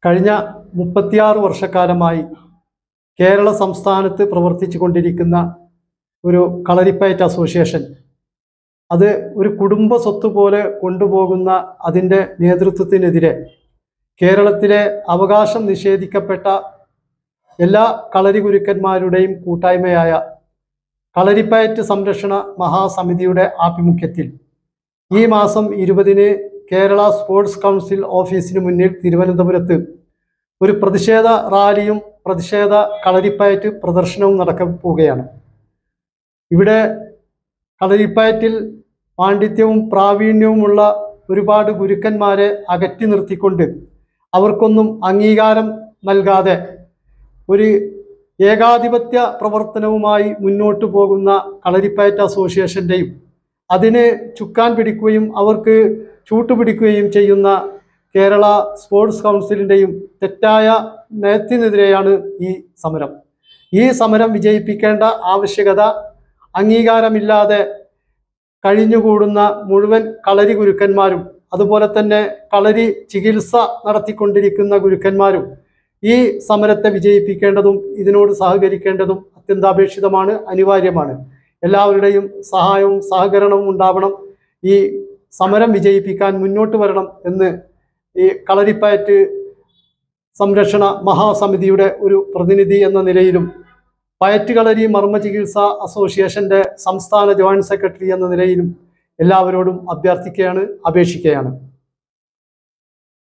കഴിഞ്ഞ 36 വർഷക്കാലമായി കേരള സംസ്ഥാനത്ത് പ്രവർത്തിച്ചു കൊണ്ടിരിക്കുന്ന ഒരു കളരിപ്പയറ്റ് അസോസിയേഷൻ അത് ഒരു കുടുംബ സ്വത്ത് പോലെ കൊണ്ടുപോകുന്ന അതിൻ്റെ നേതൃത്വത്തിനെതിരെ കേരളത്തിലെ അവകാശം നിഷേധിക്കപ്പെട്ട എല്ലാ കളരി ഗുരുക്കന്മാരുടെയും കൂട്ടായ്മയായ കളരിപ്പയറ്റ് സംരക്ഷണ മഹാസമിതിയുടെ ആഭിമുഖ്യത്തിൽ ഈ മാസം 20-ന് കേരള സ്പോർട്സ് കൗൺസിൽ ഓഫീസിന് മുന്നിൽ തിരുവനന്തപുരത്ത് ഒരു പ്രതിഷേധ റാലിയും പ്രതിഷേധ കളരിപ്പയറ്റ് പ്രദർശനവും നടക്കാൻ പോവുകയാണ്. ഇവിടെ കളരിപ്പയറ്റിൽ പാണ്ഡിത്യവും പ്രാവീണ്യവുമുള്ള ഒരുപാട് ഗുരുക്കന്മാരെ അകറ്റി നിർത്തിക്കൊണ്ട് അവർക്കൊന്നും അംഗീകാരം നൽകാതെ ഒരു ഏകാധിപത്യ പ്രവർത്തനവുമായി മുന്നോട്ട് പോകുന്ന കളരിപ്പയറ്റ് അസോസിയേഷൻ്റെയും അതിന് ചുക്കാൻ പിടിക്കുകയും അവർക്ക് ചൂട്ടുപിടിക്കുകയും ചെയ്യുന്ന കേരള സ്പോർട്സ് കൗൺസിലിൻ്റെയും തെറ്റായ നയത്തിനെതിരെയാണ് ഈ സമരം. ഈ സമരം വിജയിപ്പിക്കേണ്ട ആവശ്യകത അംഗീകാരമില്ലാതെ കഴിഞ്ഞുകൂടുന്ന മുഴുവൻ കളരി ഗുരുക്കന്മാരും അതുപോലെ തന്നെ കളരി ചികിത്സ നടത്തിക്കൊണ്ടിരിക്കുന്ന ഗുരുക്കന്മാരും ഈ സമരത്തെ വിജയിപ്പിക്കേണ്ടതും ഇതിനോട് സഹകരിക്കേണ്ടതും അത്യന്താപേക്ഷിതമാണ്, അനിവാര്യമാണ്. എല്ലാവരുടെയും സഹായവും സഹകരണവും ഉണ്ടാവണം. ഈ സമരം വിജയിപ്പിക്കാൻ മുന്നോട്ട് വരണം എന്ന് ഈ കളരിപ്പയറ്റ് സംരക്ഷണ മഹാസമിതിയുടെ ഒരു പ്രതിനിധി എന്ന നിലയിലും പയറ്റ് കളരി മർമ്മ ചികിത്സ അസോസിയേഷൻ്റെ സംസ്ഥാന ജോയിന്റ് സെക്രട്ടറി എന്ന നിലയിലും എല്ലാവരോടും അഭ്യർത്ഥിക്കുകയാണ്, അപേക്ഷിക്കുകയാണ്.